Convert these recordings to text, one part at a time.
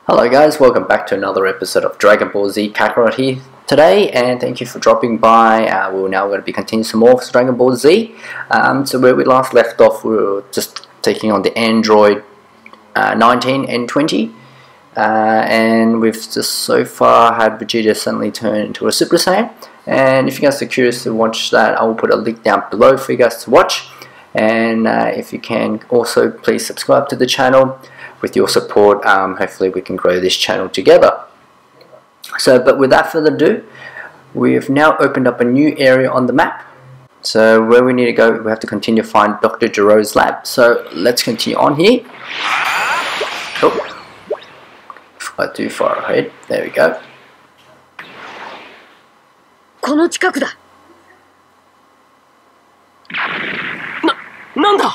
Hello guys, welcome back to another episode of Dragon Ball Z Kakarot here today, and thank you for dropping by. We're now going to be continuing some more of Dragon Ball Z. So where we last left off, we were just taking on the Android 19 and 20. And we've just so far had Vegeta suddenly turn into a Super Saiyan. And if you guys are curious to watch that, I will put a link down below for you guys to watch. And if you can, also please subscribe to the channel. With your support, hopefully we can grow this channel together. But without further ado, we've now opened up a new area on the map. So where we need to go, we have to continue to find Dr. Gero's lab. So let's continue on here. Oh, got too far ahead. There we go. この近くだ。なんだ。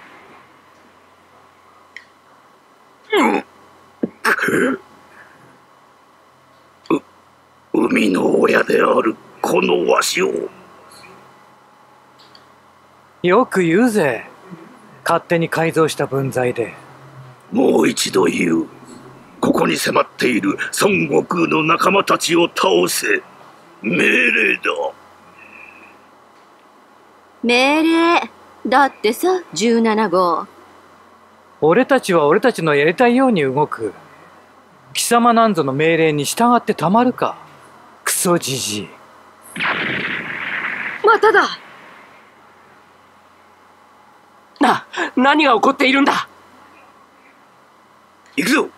海の親であるこのわしを。 よく言うぜ。勝手に改造した分際で。 もう一度言う。ここに迫っている孫悟空の仲間たちを倒せ。命令だ。 命令だってさ、17号。 俺たちは俺たちのやりたいように動く。貴様なんぞの命令に従ってたまるか。クソじじい。 まただ。 何が起こっているんだ。 行くぞ。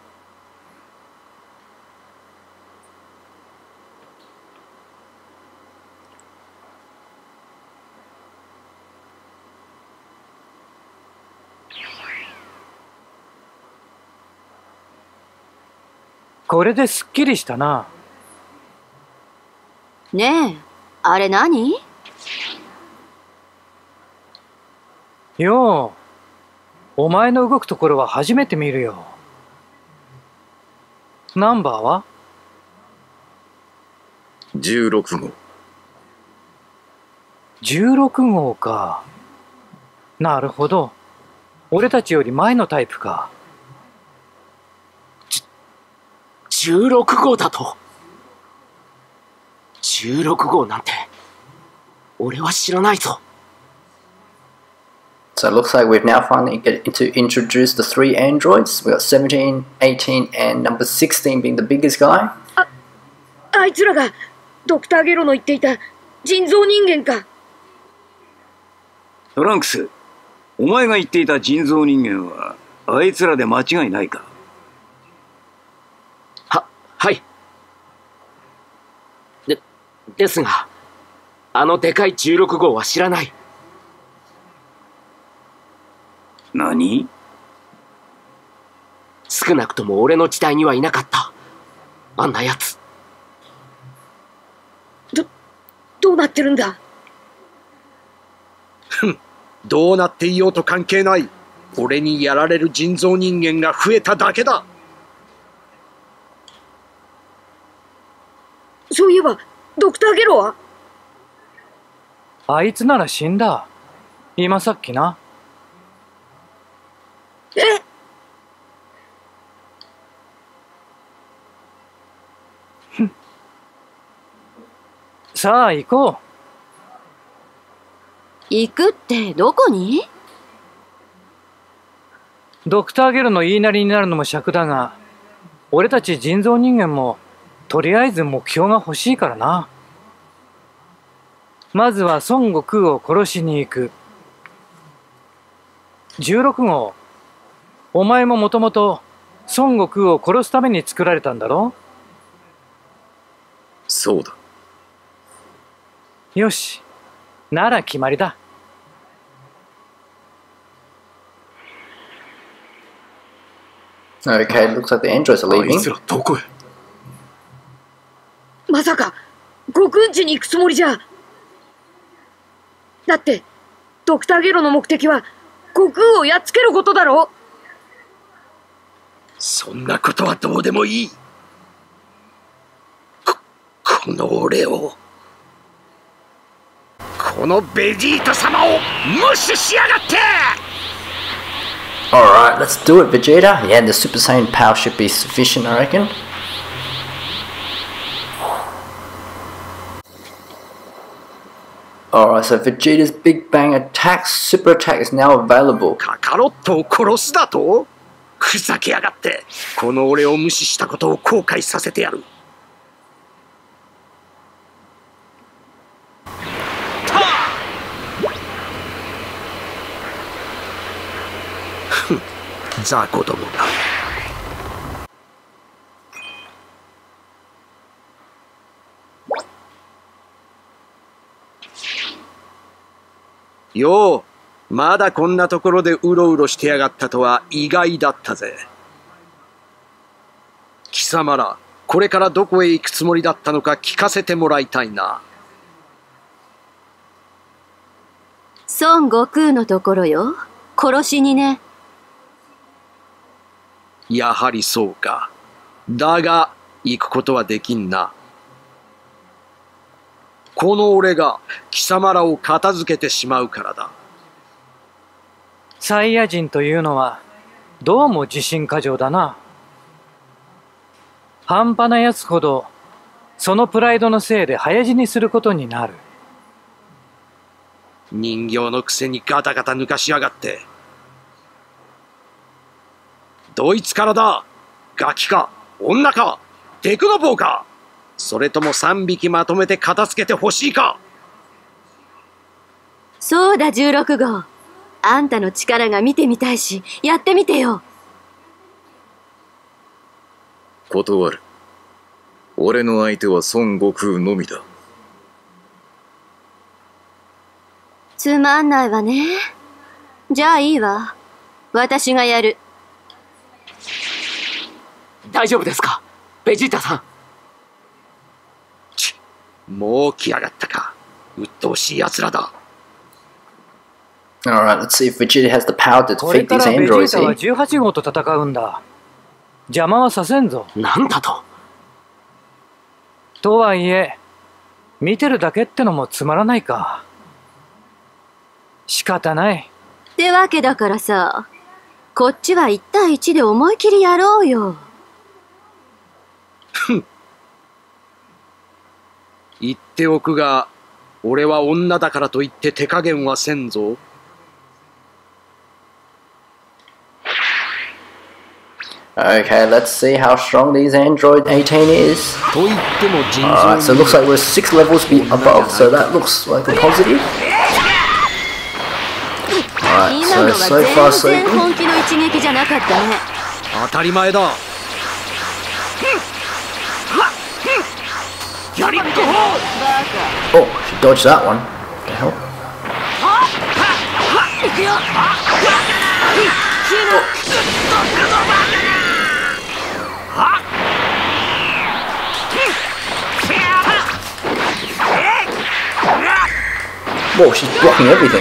これですっきりしたな。 ねえ、あれ何？ よう、お前の動くところは初めて見るよ。ナンバーは 16号。 16号か。なるほど。俺たちより前のタイプか。 16号だと。16号なんて俺は知らないぞ。 So it looks like we've now finally get to introduce the three androids. We got 17, 18, and number 16 being the biggest guy. あいつらがドクターゲロの言っていた人造人間か。 トランクス、お前が言っていた人造人間はあいつらで間違いないか。 はい。ですが、あのでかい16号は知らない。 何？ 少なくとも俺の時代にはいなかった。あんなやつ。 どうなってるんだ。 どうなっていようと関係ない。俺にやられる人造人間が増えただけだ。 そういえばドクターゲロは？ あいつなら死んだ。今さっきな。 え？ さあ行こう。 行くってどこに？ ドクターゲロの言いなりになるのも尺だが、俺たち人造人間もとりあえず目標が欲しいからな。まずは孫悟空を殺しに行く。16号、お前ももともと孫悟空を殺すために作られたんだろ？ そうだ。 よし、なら決まりだ。 Okay, looks like the androids are あい leaving. つらどこへ？ まさか悟空ん家に行くつもりじゃ。だってドクターゲロの目的は悟空をやっつけることだろ。 そんなことはどうでもいい。この俺を、このベジータ様を無視しやがって。 Alright, let's do it, Vegeta. Yeah, the Super Saiyan power should be sufficient, I reckon. Alright, so Vegeta's Big Bang attack, Super Attack is now available. カカロットを殺すだと？ふざけやがって。この俺を無視したことを後悔させてやる。雑魚どもが。よう、まだこんなところでうろうろしてやがったとは意外だったぜ。貴様ら、これからどこへ行くつもりだったのか聞かせてもらいたいな。 孫悟空のところよ。殺しにね。 やはりそうか。だが、行くことはできんな。この俺が貴様らを片付けてしまうからだ。 サイヤ人というのはどうも自信過剰だな。半端なやつほどそのプライドのせいで早死にすることになる。 人形のくせにガタガタ抜かしやがって。どいつからだ？ガキか女かデクノボーか、それとも3匹まとめて片付けてほしいか？ そうだ16号。あんたの力が見てみたいし、やってみてよ。 断る。俺の相手は孫悟空のみだ。 つまんないわね。じゃあいいわ。私がやる。 大丈夫ですかベジータさん。 もう来やがったか。鬱陶しい奴らだ。 Alright, let's see if Vegeta has the power to これ defeat か these らベジー androids タは here. 18号と戦うんだ。邪魔はさせんぞ。 なんだと？ とはいえ見てるだけってのもつまらないか。仕方ない。 ってわけだからさ、こっちは1対1で思い切りやろうよ。 言っておくが、俺は女だからといって手加減はせんぞ。 Okay, let's see how strong these Android 18 is. と言っても人 Alright, 造 so it looks like we're 6 levels above, so that looks like a positive. Alright, 今の so は far so 全然 good. 本気の一撃じゃなかったね。 当たり前だ。やりっこ。 Oh, she dodged that one. What the hell? 行くよ。 Whoa, she's blocking everything.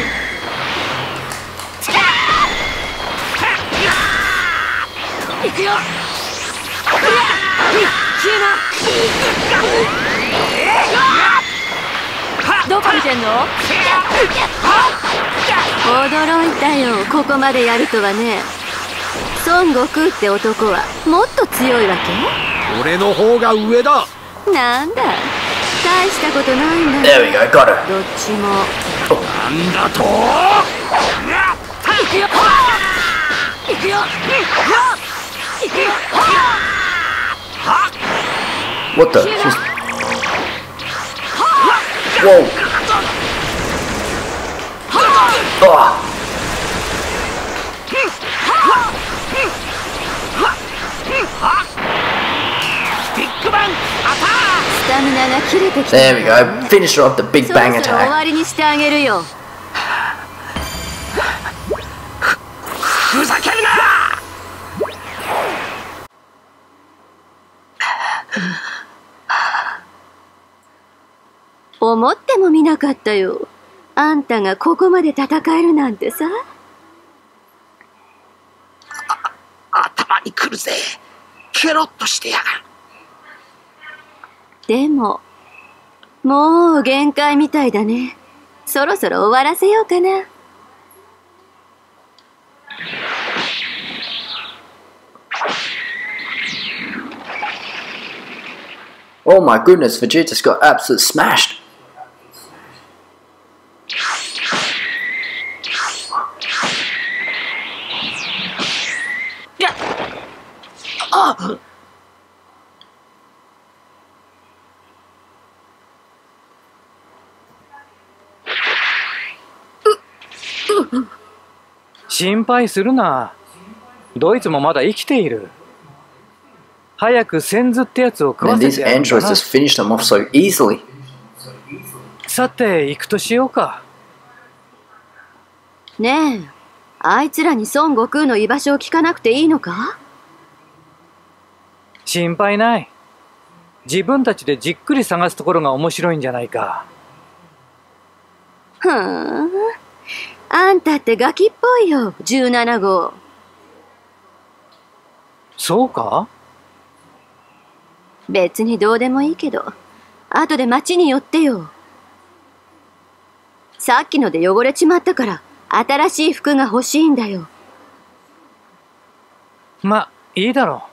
驚いたよ。ここまでやるとはね。孫悟空って男はもっと強いわ俺の方が上だ。 け？なんだ、大したことないんだ。 There we go, got her. どっちも。 なんだと？ 行くよ。行くよ。行くよ。 What the? She's... Whoa. Oh. スタミナが切れてきた。 There we go. Finish her off the Big そろ Bang そろ終わ attack. りにしてあげるよ。 ふざけるな。 思ってもみなかったよ。あんたがここまで戦えるなんてさ。 頭にくるぜ。ケロッとしてやがる。 でも、もう限界みたいだね。そろそろ終わらせようかな。 Oh my goodness, Vegeta's got absolutely smashed. Ah! 心配するな。ドイツもまだ生きている。早くセンズってやつを食わ And せ these てやるんだ androids な。 just finished them off so easily. さて行くとしようか。 ねえ、あいつらに孫悟空の居場所を聞かなくていいのか？ 心配ない。自分たちでじっくり探すところが面白いんじゃないか。 ふーん。あんたってガキっぽいよ、17号。 そうか？ 別にどうでもいいけど、後で町に寄ってよ。さっきので汚れちまったから、新しい服が欲しいんだよ。 ま、いいだろ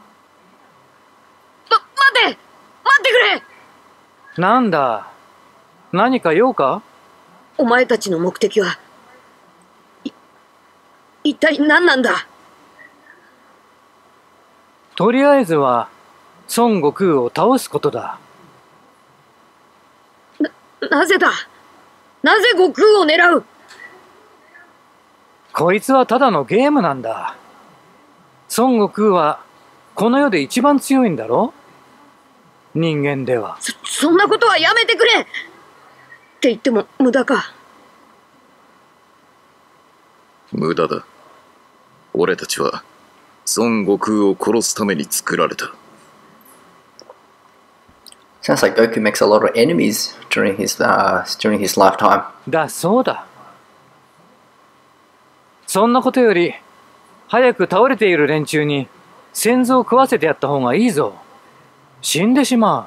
待ってくれ。 う。なんだ。何か用か？ お前たちの目的は、一体何なんだ？ とりあえずは孫悟空を倒すことだ。 なぜだ？なぜ悟空を狙う？ こいつはただのゲームなんだ。孫悟空はこの世で一番強いんだろ？人間では。 そんなことはやめてくれ！って言っても無駄か。 無駄だ。俺たちは孫悟空を殺すために作られた。 Sounds like Goku makes a lot of enemies during his lifetime. だそうだ。そんなことより早く倒れている連中に先祖を食わせてやった方がいいぞ。死んでしま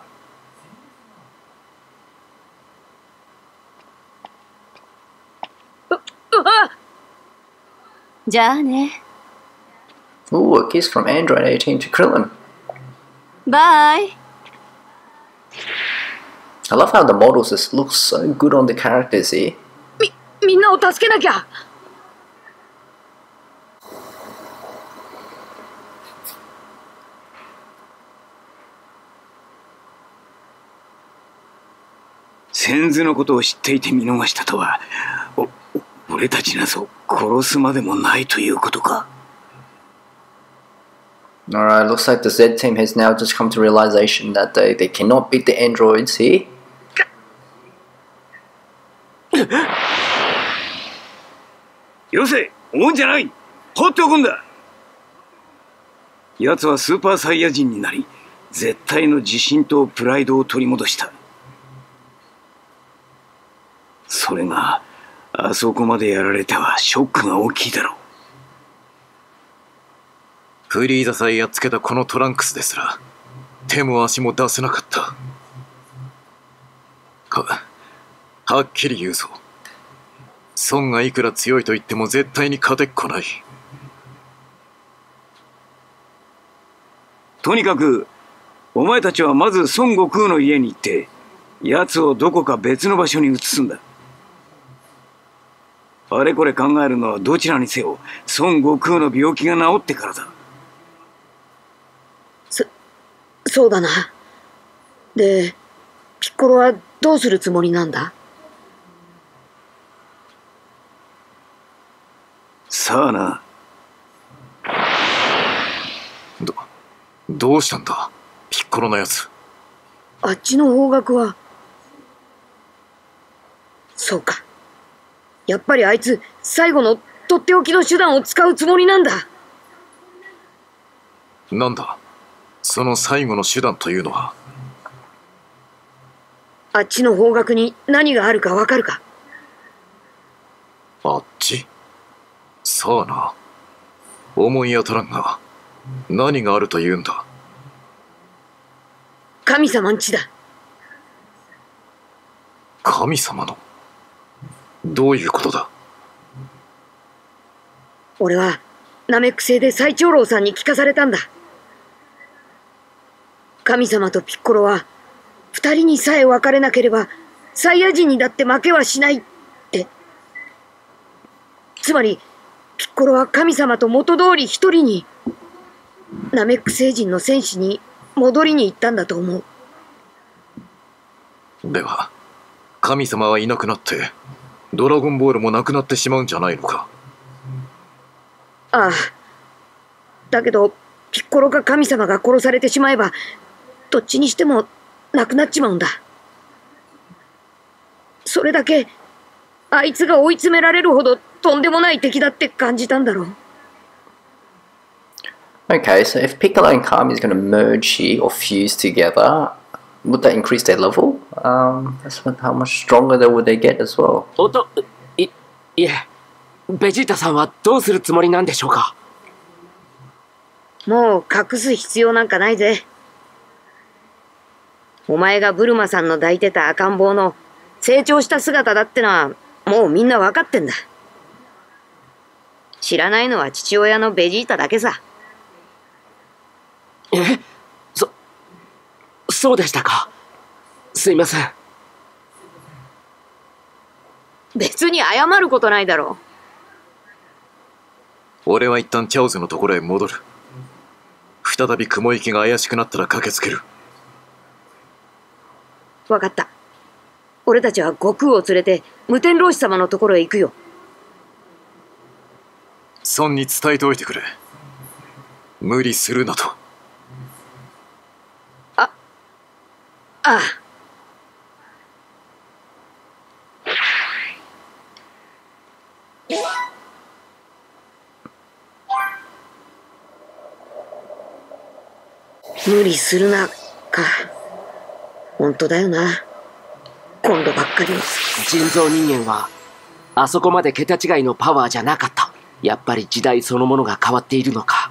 う。じゃあね。 Ooh, a kiss from Android 18 to Krillin. バイ。 I love how the models just look so good on the characters here. みんなを助けなきゃ。 先祖のことを知っていて見逃したとは、俺たちなぞ殺すまでもないということか。 Alright, looks like the Z team has now just come to realization that they cannot beat the androids here. よせ、思うんじゃない。放っておくんだ。奴はスーパーサイヤ人になり、絶対の自信とプライドを取り戻した。それがあそこまでやられてはショックが大きいだろう。 フリーザさえやっつけたこのトランクスですら手も足も出せなかった。はっきり言うぞ。孫がいくら強いと言っても絶対に勝てっこない。 とにかくお前たちはまず孫悟空の家に行って奴をどこか別の場所に移すんだ。あれこれ考えるのはどちらにせよ孫悟空の病気が治ってからだ。 そうだな。で、ピッコロはどうするつもりなんだ？ さあな。 どうしたんだピッコロのやつ。 あっちの方角は。そうか。やっぱりあいつ最後のとっておきの手段を使うつもりなんだ。 なんだその最後の手段というのは。 あっちの方角に何があるかわかるか？ あっち。さあな。思い当たらんが何があるというんだ。 神様ん家だ。 神様の。どういうことだ。 俺はナメック星で最長老さんに聞かされたんだ。神様とピッコロは二人にさえ別れなければサイヤ人にだって負けはしないって。つまりピッコロは神様と元通り一人に、ナメック星人の戦士に戻りに行ったんだと思う。 では神様はいなくなってドラゴンボールもなくなってしまうんじゃないのか。 ああ。だけどピッコロか神様が殺されてしまえばどっちにしてもなくなっちまうんだ。それだけあいつが追い詰められるほどとんでもない敵だって感じたんだろう。 Okay, so if Piccolo and Kami is going to merge here or fuse together, would that increase their level? How much stronger would they get as well? いえ、ベジータさんはどうするつもりなんでしょうか。 もう隠す必要なんかないぜ。お前がブルマさんの抱いてた赤ん坊の成長した姿だってのはもうみんなわかってんだ。知らないのは父親のベジータだけさ。 え、そうでしたか。すいません。 別に謝ることないだろう。俺は一旦チャオズのところへ戻る。再び雲行きが怪しくなったら駆けつける。 わかった。俺たちは悟空を連れて無天老師様のところへ行くよ。 孫に伝えておいてくれ。無理するなと。 ああ。無理するな、か。本当だよな。今度ばっかり。 人造人間は、あそこまで桁違いのパワーじゃなかった。やっぱり時代そのものが変わっているのか。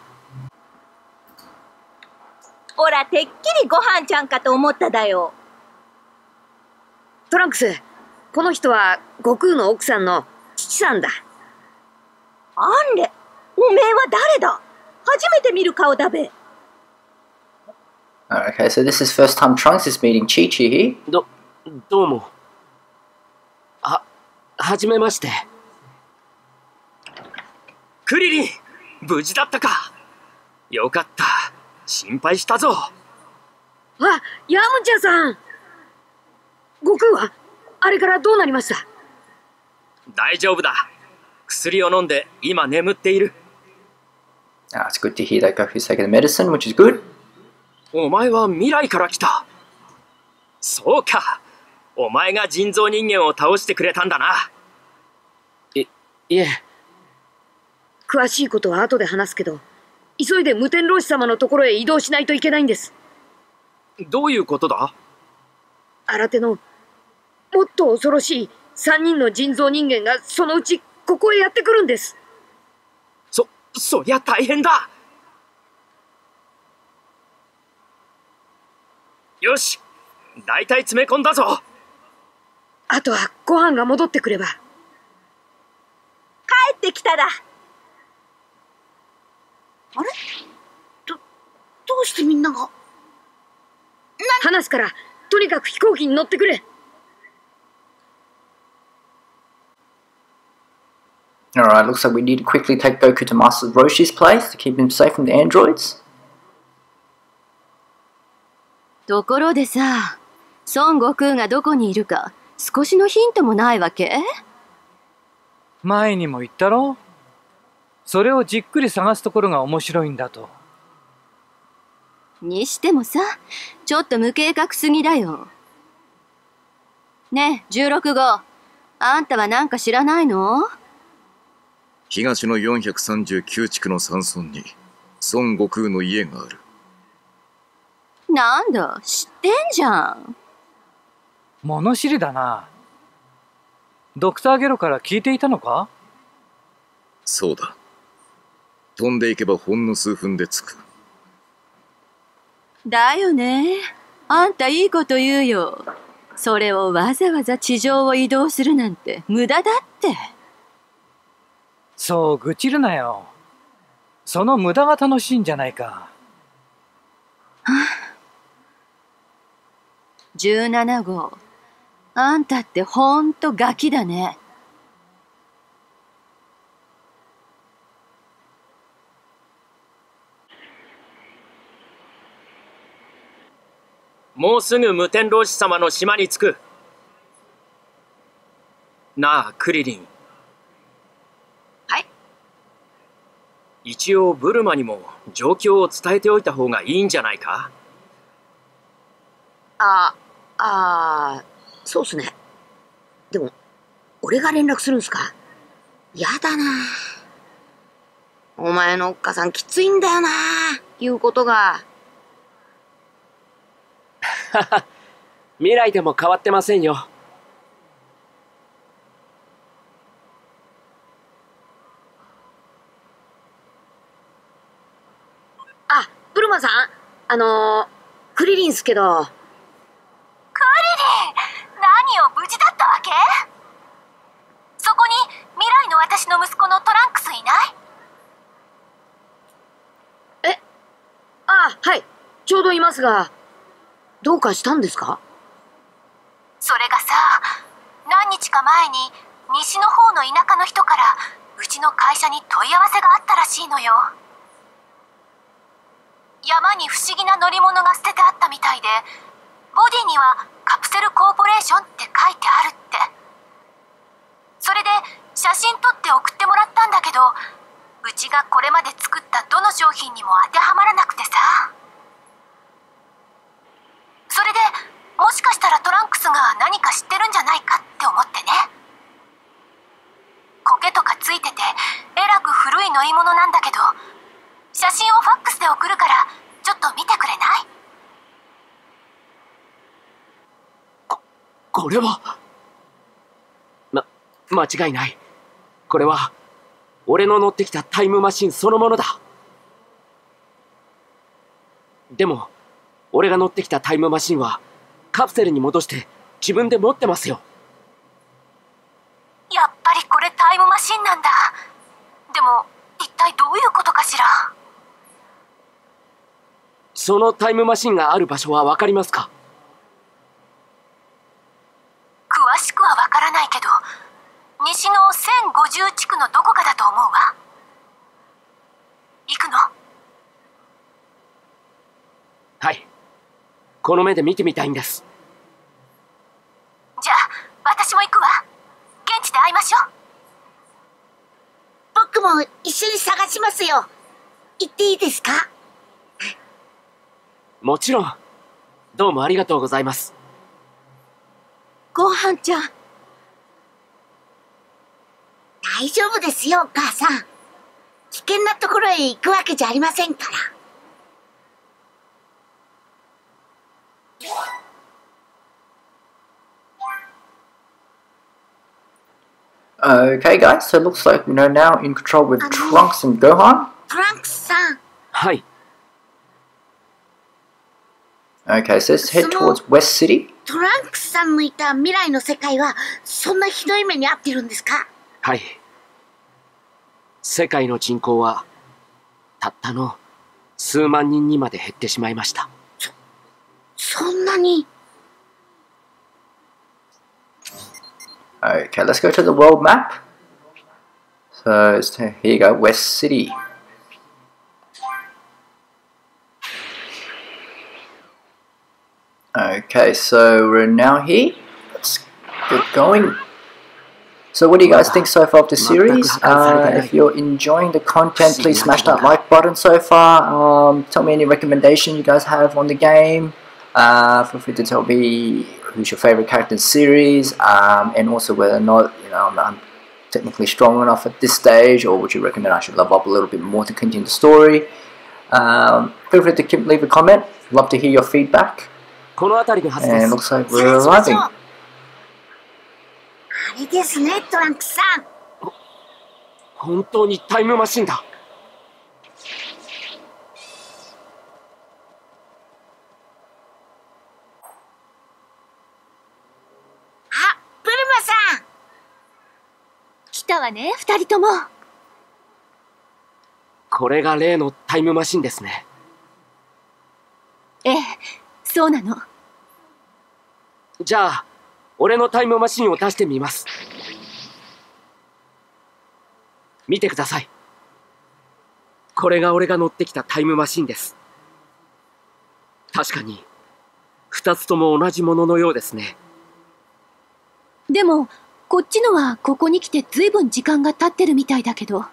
ほら、てっきりご飯ちゃんかと思っただよ。 トランクス、この人は悟空の奥さんの父さんだ。 あんれ、おめえは誰だ？初めて見る顔だべ。 Okay, so this is first time Trunks is meeting Chi-Chi here. どうも。はじめまして。 クリリン、無事だったか。よかった。心配したぞ。 あ、ヤムチャさん。悟空はあれからどうなりました？ 大丈夫だ。薬を飲んで今眠っている。 It's good to hear that Goku's taking the medicine, which is good. お前は未来から来た。そうか。お前が人造人間を倒してくれたんだな。 いえ。 詳しいことは後で話すけど、急いで無天老師様のところへ移動しないといけないんです。 どういうことだ？ 新手のもっと恐ろしい3人の人造人間がそのうちここへやってくるんです。 そりゃ大変だ。よし、大体詰め込んだぞ。 あとはご飯が戻ってくれば。帰ってきただ。あれ？どうしてみんなが。 話すから、とにかく飛行機に乗ってくれ。 Alright, looks like we need to quickly take Goku to Master Roshi's place to keep him safe from the androids. ところでさ、孫悟空がどこにいるか少しのヒントもないわけ？ 前にも言ったろ？それをじっくり探すところが面白いんだと。 にしてもさ、ちょっと無計画すぎだよ。ねえ、16号。あんたはなんか知らないの？ 東の439地区の山村に孫悟空の家がある。 なんだ、知ってんじゃん。 物知りだな。ドクターゲロから聞いていたのか？ そうだ。飛んでいけばほんの数分で着く。 だよね。あんたいいこと言うよ。それをわざわざ地上を移動するなんて無駄だって。 そう愚痴るなよ。その無駄が楽しいんじゃないか。 17号。あんたってほんとガキだね。 もうすぐ無天老師様の島に着く。なあ、クリリン。 はい。 一応ブルマにも状況を伝えておいた方がいいんじゃないか？ そうっすね。でも、俺が連絡するんすか？やだな。お前のおっかさんきついんだよな、言うことが。 未来でも変わってませんよ。 ブルマさん、クリリンっすけど。 クリリン、何を無事だったわけ？そこに未来の私の息子のトランクスいない？ はい、ちょうどいますが、どうかしたんですか？ それがさ、何日か前に西の方の田舎の人からうちの会社に問い合わせがあったらしいのよ。山に不思議な乗り物が捨ててあったみたいで、ボディにはカプセルコーポレーションって書いてあるって。それで写真撮って送ってもらったんだけど、うちがこれまで作ったどの商品にも当てはまらなくてさ。それでもしかしたらトランクスが何か知ってるんじゃないかって思ってね。苔とかついててえらく古い乗り物なんだけど、写真をファックスで送るからちょっと見てくれない？ これは間違いない。これは俺の乗ってきたタイムマシンそのものだ。でも俺が乗ってきたタイムマシンはカプセルに戻して自分で持ってますよ。 やっぱりこれタイムマシンなんだ。でも一体どういうことかしら？ そのタイムマシンがある場所は分かりますか？ 詳しくは分からないけど、西の1050地区のどこかだと思うわ。行くの？ はい、この目で見てみたいんです。 じゃあ私も行くわ。現地で会いましょう。 僕も一緒に探しますよ。行っていいですか？ もちろん。どうもありがとうございます。 ごはんちゃん。 大丈夫ですよ、お母さん。危険なところへ行くわけじゃありませんから。 Okay, guys, so it looks like we're now in control with Trunks and Gohan. トランクスさん。 はい。 Okay, so let's head towards West City. トランクスさんのいた未来の世界はそんなひどい目に遭ってるんですか？ はい。世界の人口はたったの数万人にまで減ってしまいました。 そんなに。 Okay, let's go to the world map. So here you go, West City. Okay, so we're now here. Let's get going. So what do you guys think so far of the series? If you're enjoying the content, please smash that like button so far. Tell me any recommendation you guys have on the game. Feel free to tell me who's your favorite character in the series, and also whether or not I'm technically strong enough at this stage, or would you recommend I should level up a little bit more to continue the story. Feel free to leave a comment. Love to hear your feedback. And looks like we're arriving. あれですね、トランクスさん。 本当にタイムマシンだ。 あ、ブルマさん。 来たわね、二人とも。 これが例のタイムマシンですね。 ええ、そうなの。 じゃあ俺のタイムマシンを出してみます。見てください。これが俺が乗ってきたタイムマシンです。確かに2つとも同じもののようですね。 でもこっちのはここに来てずいぶん時間が経ってるみたいだけど。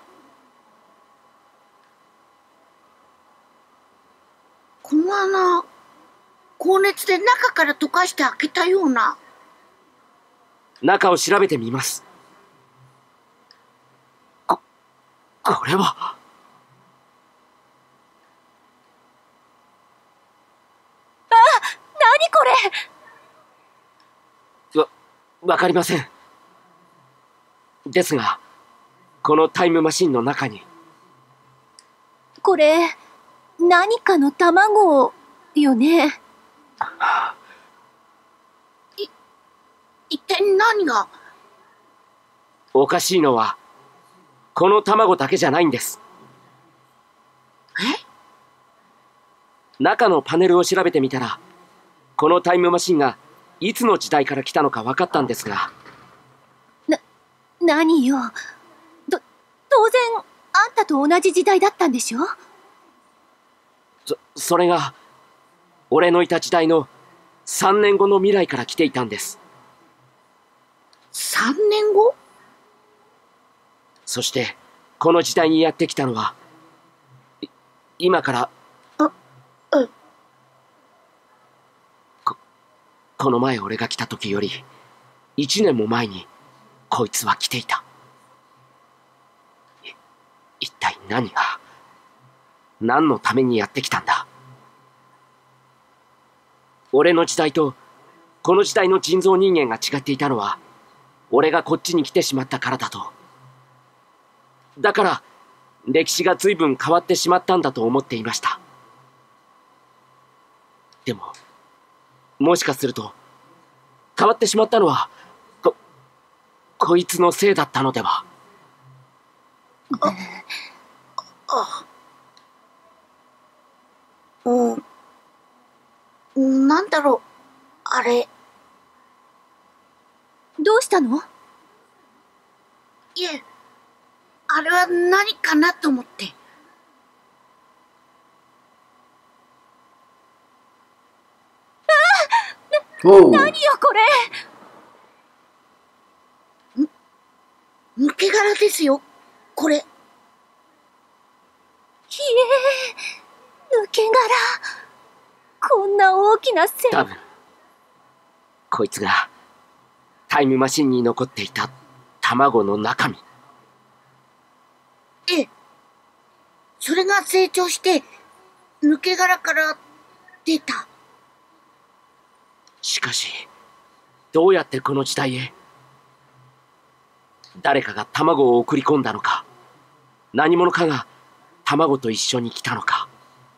この穴、高熱で中から溶かして開けたような。 中を調べてみます。これは。 何これ。 わかりません。ですがこのタイムマシンの中に。 これ何かの卵よね。 一体何が。 おかしいのはこの卵だけじゃないんです。中のパネルを調べてみたら、このタイムマシンがいつの時代から来たのか分かったんですが。 何よ。当然あんたと同じ時代だったんでしょ。 それが俺のいた時代の3年後の未来から来ていたんです。 3年後？ そしてこの時代にやってきたのは今からこの前俺が来た時より1年も前にこいつは来ていた。一体何のためにやってきたんだ。俺の時代とこの時代の人造人間が違っていたのは俺がこっちに来てしまったからだと。だから歴史が随分変わってしまったんだと思っていました。でももしかすると変わってしまったのはこいつのせいだったのでは。 なんだろう、あれ。 どうしたの？ いえ、あれは何かなと思って。 何よこれ。 抜け殻ですよ、これ。 ひえ、抜け殻。こんな大きな線。 多分こいつがタイムマシンに残っていた卵の中身。 ええ、それが成長して抜け殻から出た。 しかしどうやってこの時代へ。誰かが卵を送り込んだのか、何者かが卵と一緒に来たのか。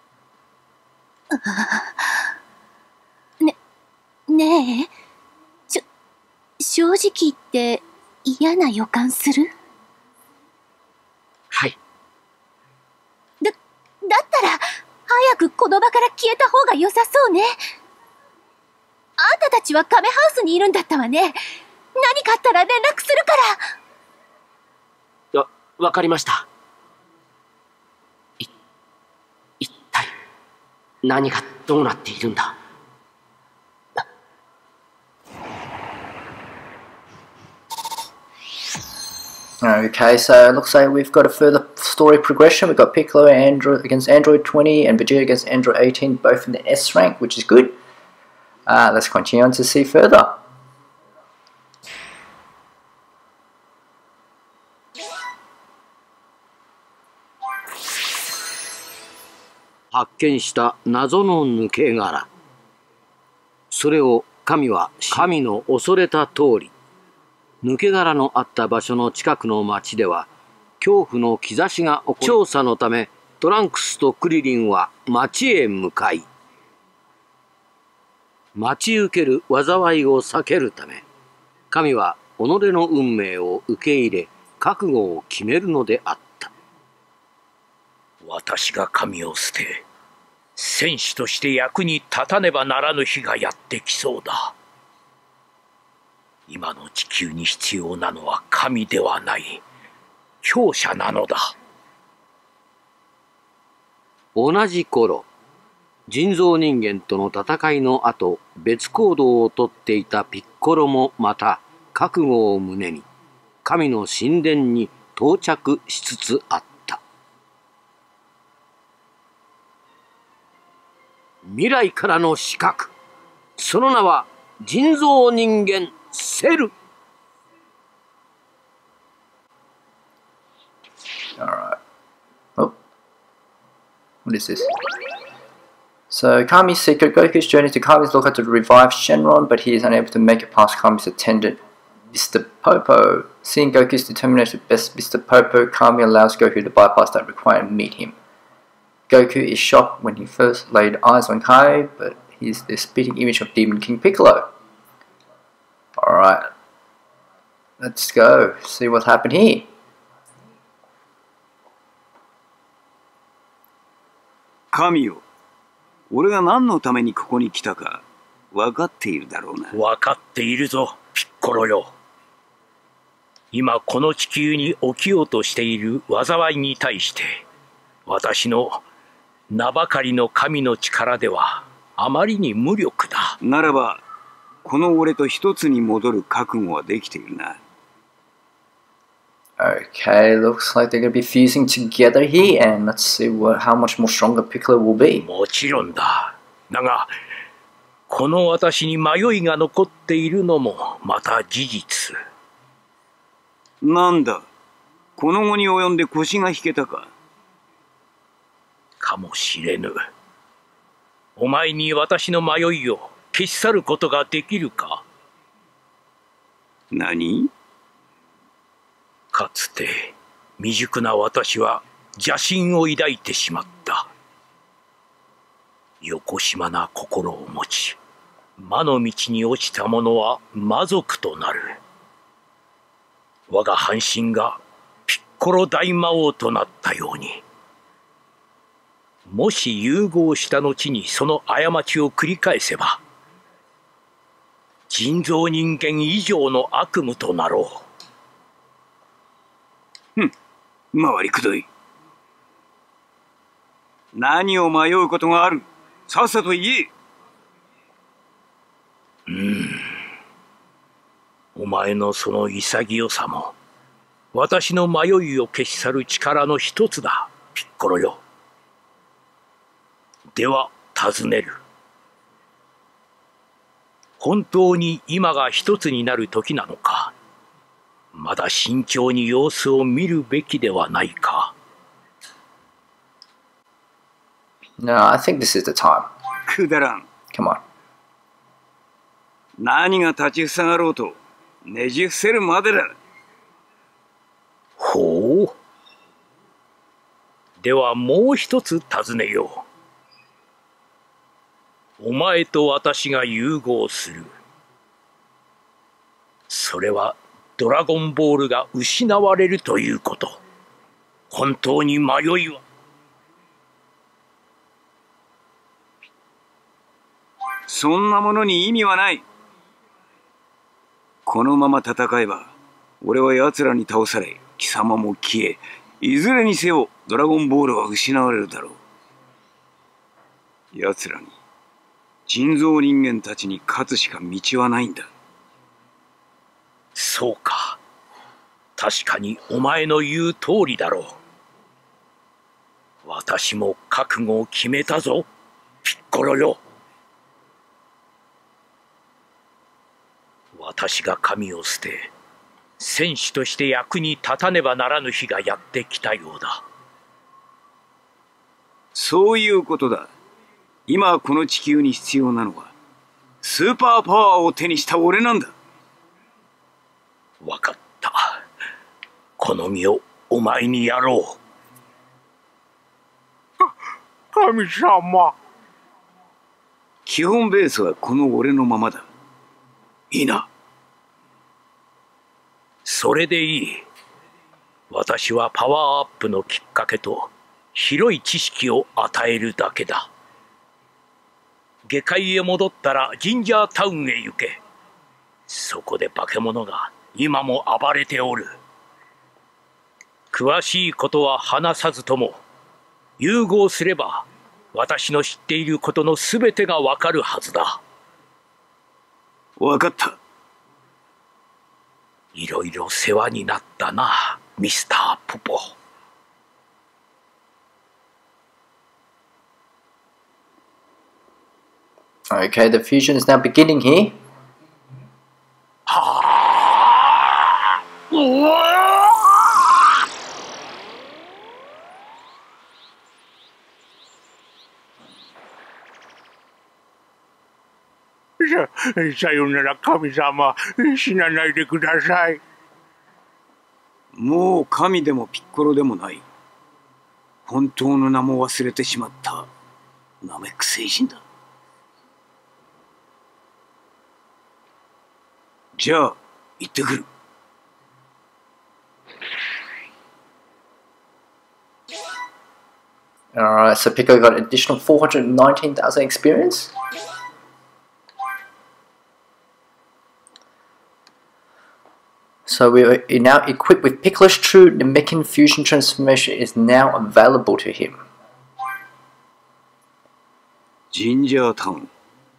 ねえ、正直言って嫌な予感する？ はい。 だったら早くこの場から消えた方が良さそうね。あんたたちはカメハウスにいるんだったわね。何かあったら連絡するから。 わかりました。一体何がどうなっているんだ。 Okay, so it looks like we've got a further story progression. We've got Piccolo against Android 20 and Vegeta against Android 18, both in the S rank, which is good. Let's continue on to see further. 発見した謎の抜け殻。それを神は神の恐れた通り、抜け殻のあった場所の近くの町では恐怖の兆しが起こり、調査のためトランクスとクリリンは町へ向かい、待ち受ける災いを避けるため神は己の運命を受け入れ覚悟を決めるのであった。 私が神を捨て戦士として役に立たねばならぬ日がやってきそうだ。 今の地球に必要なのは神ではない、強者なのだ。 同じ頃、人造人間との戦いの後、別行動をとっていたピッコロもまた覚悟を胸に神の神殿に到着しつつあった。未来からの刺客、その名は人造人間セル。 Alright. Oh. What is this? So, Kami's secret. Goku's journey to Kami's lookout to revive Shenron, but he is unable to make it past Kami's attendant, Mr. Popo. Seeing Goku's determination to best Mr. Popo, Kami allows Goku to bypass that requirement and meet him. Goku is shocked when he first laid eyes on Kai, but he is the spitting image of Demon King Piccolo. Alright. Let's go. See what happened here. Kamiよ、俺が何のためにここに来たか分かっているだろうな。 分かっているぞ、ピッコロよ。今この地球に起きようとしている災いに対して、私の名ばかりの神の力ではあまりに無力だ。 ならば、この俺と一つに戻る覚悟はできているな。 Okay, looks like they're gonna be fusing together here, and let's see how much more stronger Piccolo will be. もちろんだ。だが、この私に迷いが残っているのもまた事実。 なんだ、この後に及んで腰が引けたか。 かもしれぬ。お前に私の迷いを消し去ることができるか。 何？ かつて未熟な私は邪心を抱いてしまった。よこしまな心を持ち、魔の道に落ちた者は魔族となる。我が半身がピッコロ大魔王となったように、もし融合した後にその過ちを繰り返せば、人造人間以上の悪夢となろう。 回りくどい。何を迷うことがある？さっさと言え。 お前のその潔さも私の迷いを消し去る力の一つだ、ピッコロよ。では尋ねる。本当に今が一つになる時なのか。まだ慎重に様子を見るべきではないか。 No, I think this is the time. くだらん。 Come on. 何が立ちふさがろうとねじ伏せるまでだ。 ほう。ではもう一つ尋ねよう。お前と私が融合する。それはドラゴンボールが失われるということ。本当に迷いは。 そんなものに意味はない。このまま戦えば、俺は奴らに倒され、貴様も消え、いずれにせよドラゴンボールは失われるだろう。奴らに、人造人間たちに勝つしか道はないんだ。 そうか。確かにお前の言う通りだろう。私も覚悟を決めたぞ、ピッコロよ。私が神を捨て、戦士として役に立たねばならぬ日がやってきたようだ。 そういうことだ。今この地球に必要なのは、スーパーパワーを手にした俺なんだ。 わかった。この身をお前にやろう。 神様。 基本ベースはこの俺のままだ。いいな。 それでいい。私はパワーアップのきっかけと広い知識を与えるだけだ。下界へ戻ったらジンジャータウンへ行け。 そこで化け物が今も暴れておる。詳しいことは話さずとも、融合すれば私の知っていることのすべてがわかるはずだ。 わかった。 いろいろ世話になったな、ミスター・ポポ。 Okay, the fusion is now beginning here. さよなら神様、死なないでください。 もう神でもピッコロでもない。本当の名も忘れてしまったナメック星人だ。じゃあ行ってくる。 Alright, so Piccolo got an additional 419,000 experience. So we are now equipped with Piccolo's true Namekian fusion transformation is now available to him. ジンジャータウン。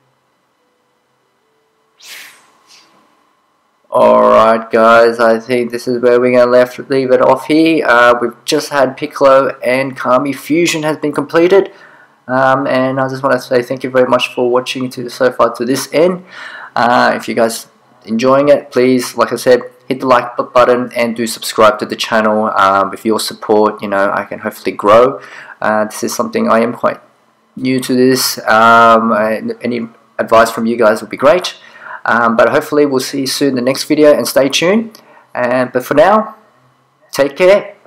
Alright guys, I think this is where we're going to leave it off here. We've just had Piccolo and Kami fusion has been completed. And I just want to say thank you very much for watching so far to this end. If you guys enjoying it, please, like I said, hit the like button and do subscribe to the channel. With your support, you know, I can hopefully grow. This is something I am quite new to this. Any advice from you guys would be great. But hopefully we'll see you soon in the next video, and stay tuned. But for now, take care.